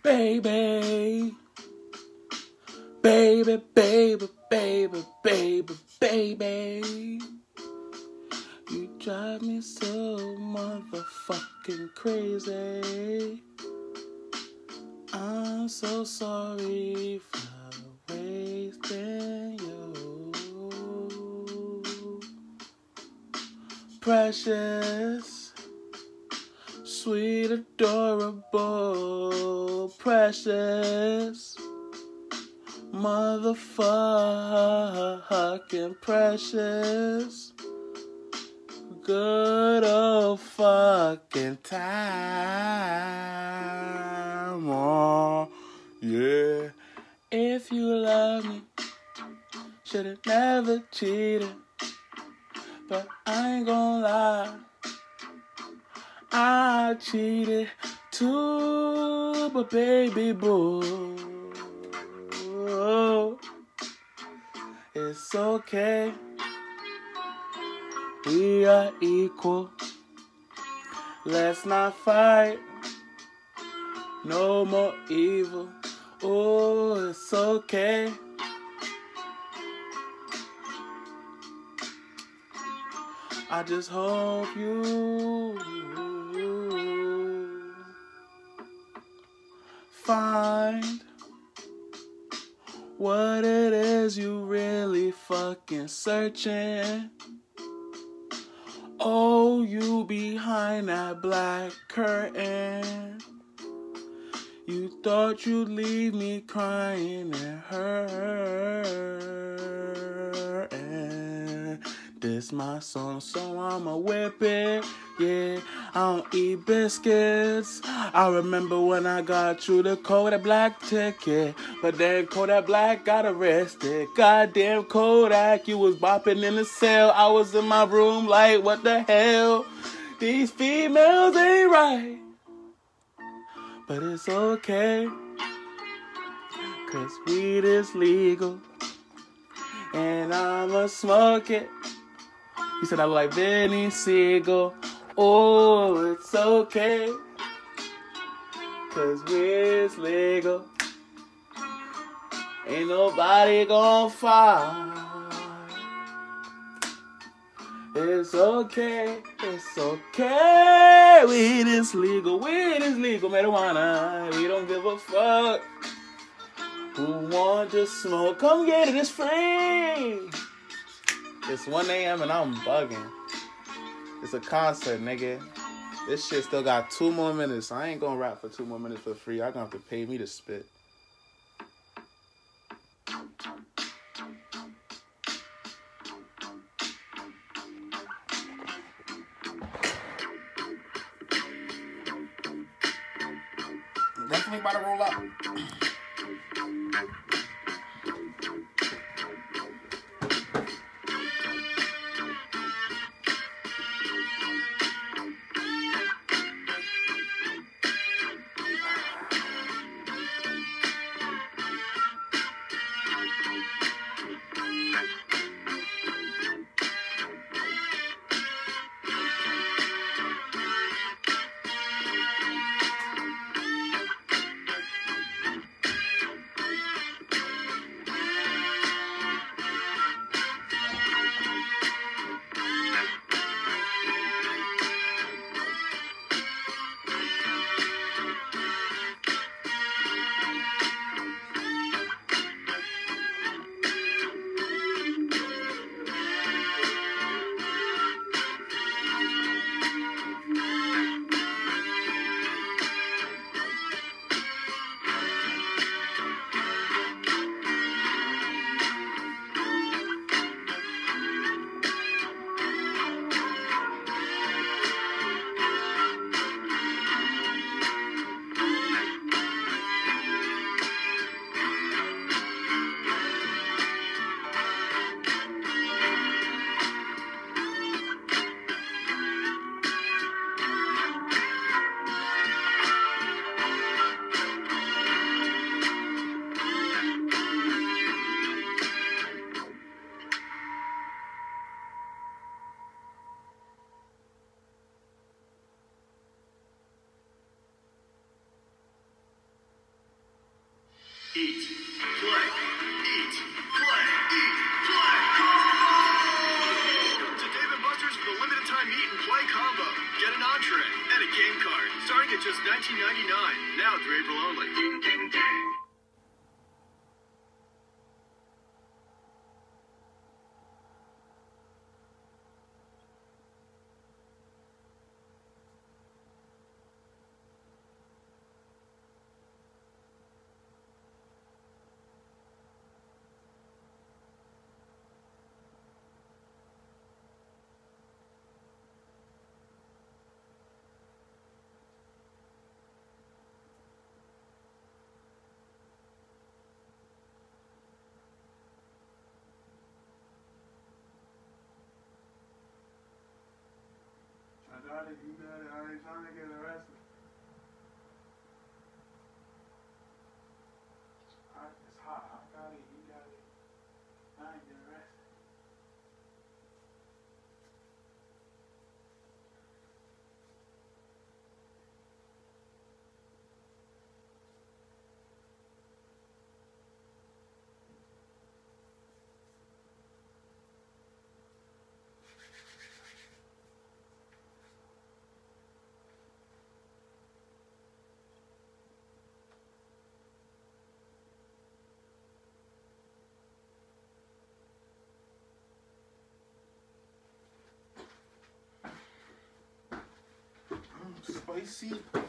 Baby, baby, baby, baby, baby, baby. You drive me so motherfucking crazy. I'm so sorry for wasting you. Precious, sweet, adorable, precious, motherfucking precious, good old fucking time, oh, yeah. If you love me, should've never cheated, but I ain't gonna lie, I cheated too, but baby boo, it's okay. We are equal. Let's not fight. No more evil. Oh, it's okay. I just hope you find what it is you really fucking searching. Oh, you behind that black curtain. You thought you'd leave me crying and hurting. This my song, so I'ma whip it. Yeah, I don't eat biscuits. I remember when I got you the Kodak Black ticket, but then Kodak Black got arrested. Goddamn Kodak, you was bopping in the cell. I was in my room like, what the hell? These females ain't right. But it's okay, 'cause weed is legal, and I'ma smoke it. He said I look like Benny Siegel. Oh, it's okay, 'cause weed's legal. Ain't nobody gon' fight. It's okay, it's okay. Weed is legal, marijuana. We don't give a fuck. Who want to smoke? Come get it, it's free. It's 1 a.m. and I'm bugging. It's a concert, nigga. This shit still got 2 more minutes. I ain't gonna rap for 2 more minutes for free. Y'all gonna have to pay me to spit. Definitely about to roll up. drink at just $19.99. Now through April only. Ding, ding, ding. I got it, you got it. I ain't trying to get arrested. It's hot. I got it, you got it. I ain't getting arrested. Spicy.